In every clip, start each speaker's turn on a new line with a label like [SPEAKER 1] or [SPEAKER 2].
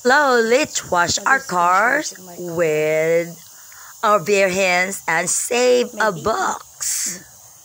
[SPEAKER 1] Hello, let's wash our cars with our bare hands and save a box.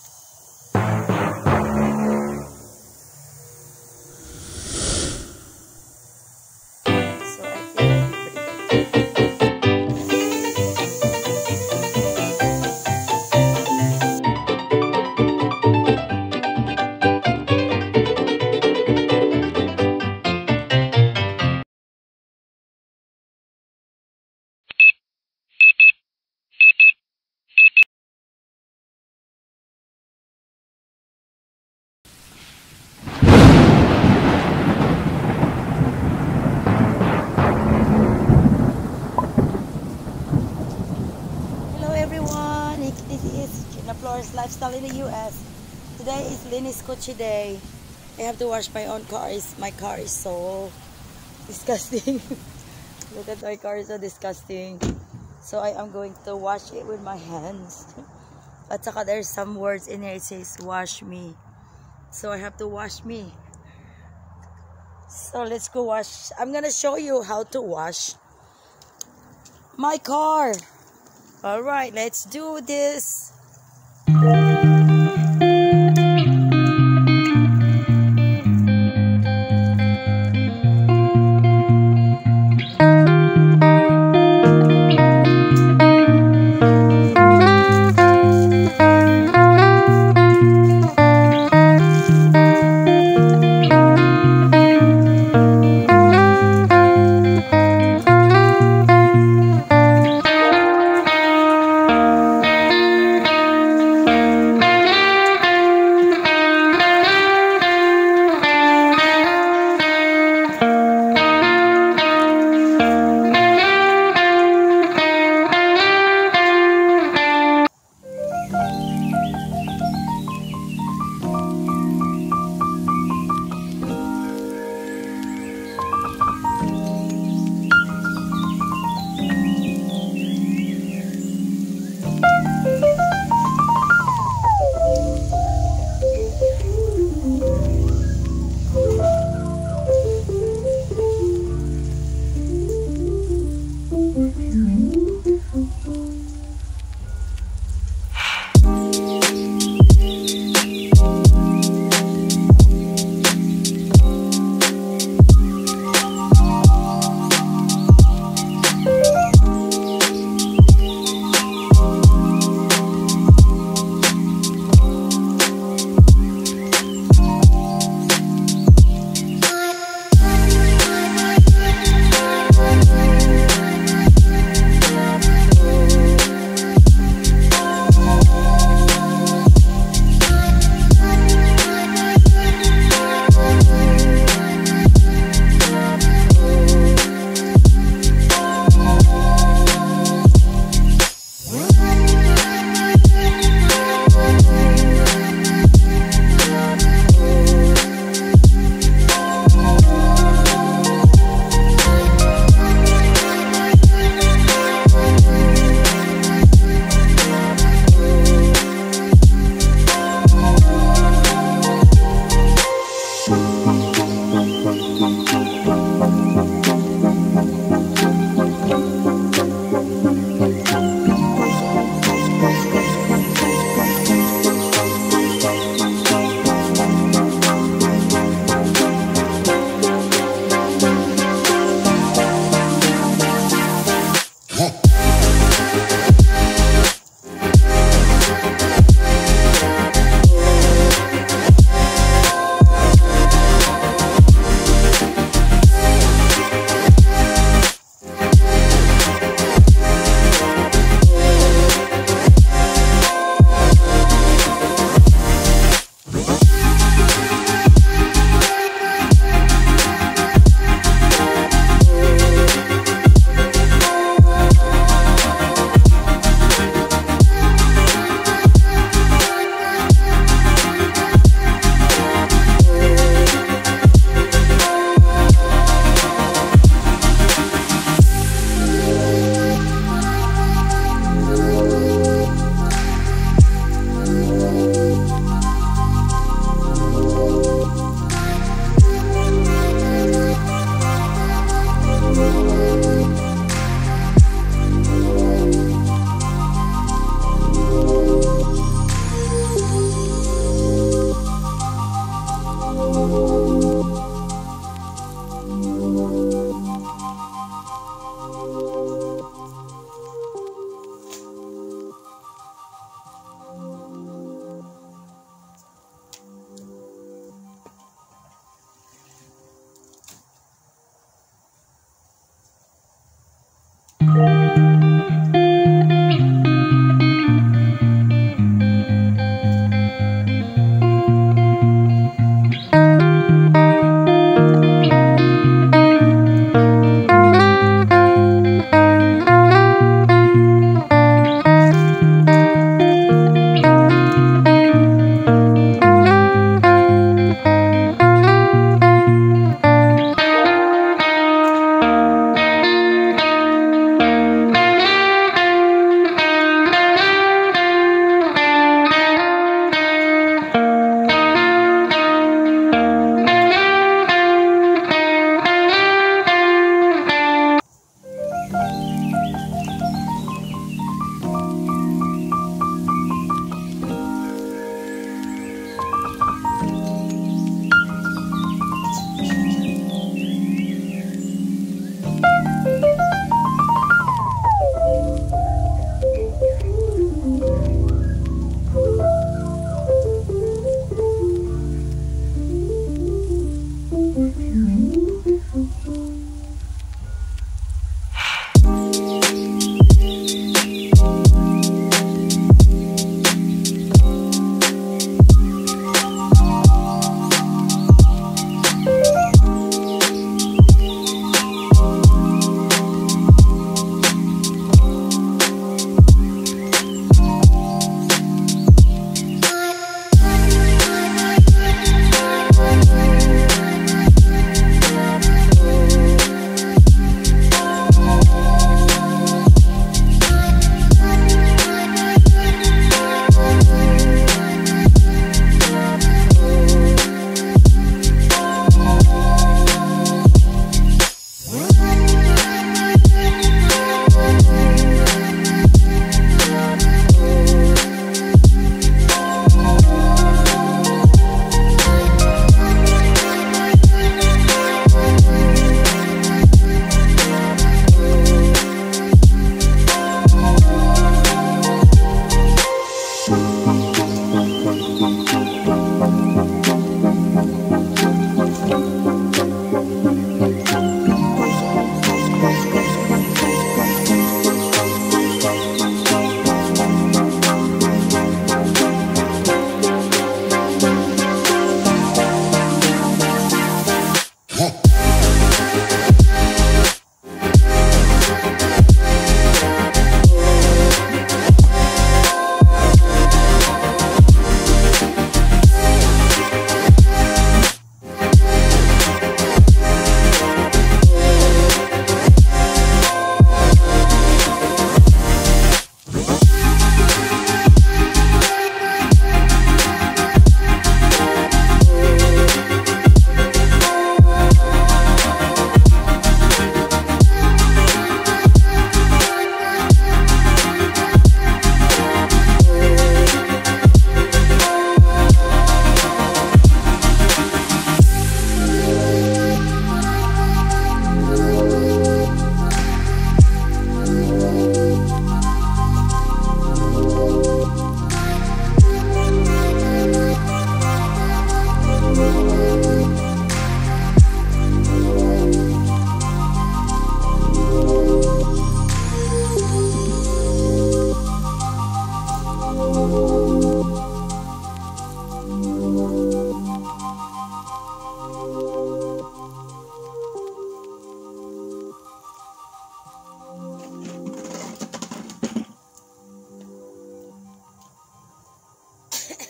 [SPEAKER 2] This is Gina Flores Lifestyle in the US. Today is Linis Kochi Day. I have to wash my own car. My car is so disgusting. Look at my car, is so disgusting. So I am going to wash it with my hands. At saka there's some words in here. It says wash me. So I have to wash me. So let's go wash. I'm gonna show you how to wash my car. Alright, let's do this.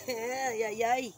[SPEAKER 2] Yay, yay.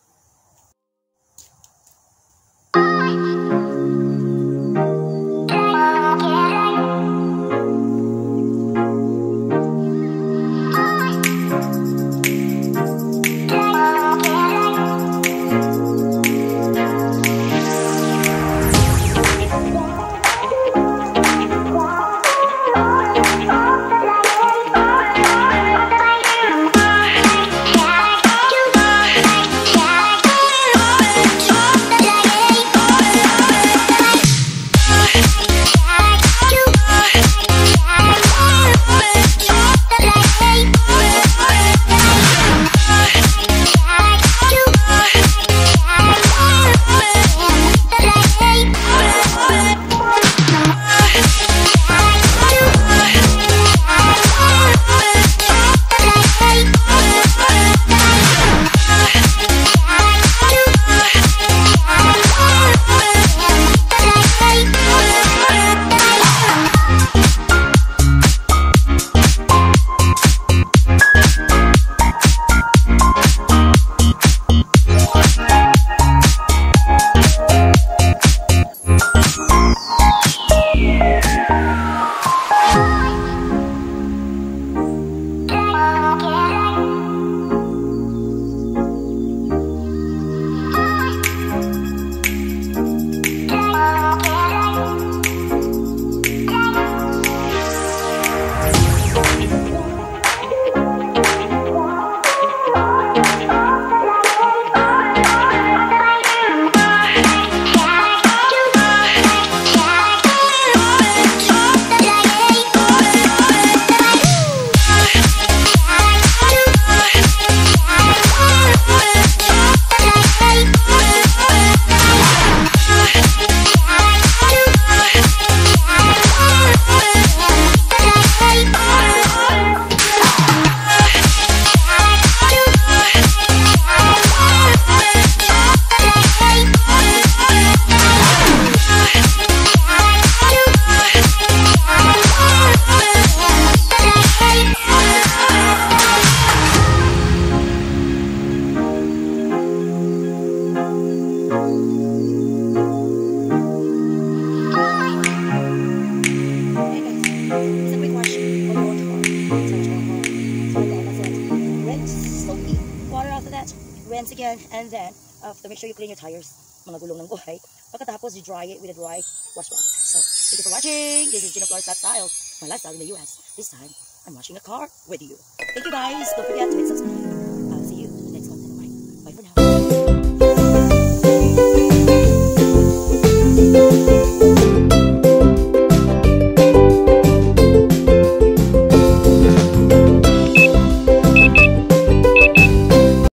[SPEAKER 2] Rinse again, and then after, make sure you clean your tires, mga gulong ng buhay. Pagkatapos, you dry it with a dry washcloth. So, thank you for watching. This is Gina Flores Lifestyle, my lifestyle in the US. This time, I'm washing a car with you. Thank you guys. Don't forget to hit subscribe. I'll see you next month. Bye for now.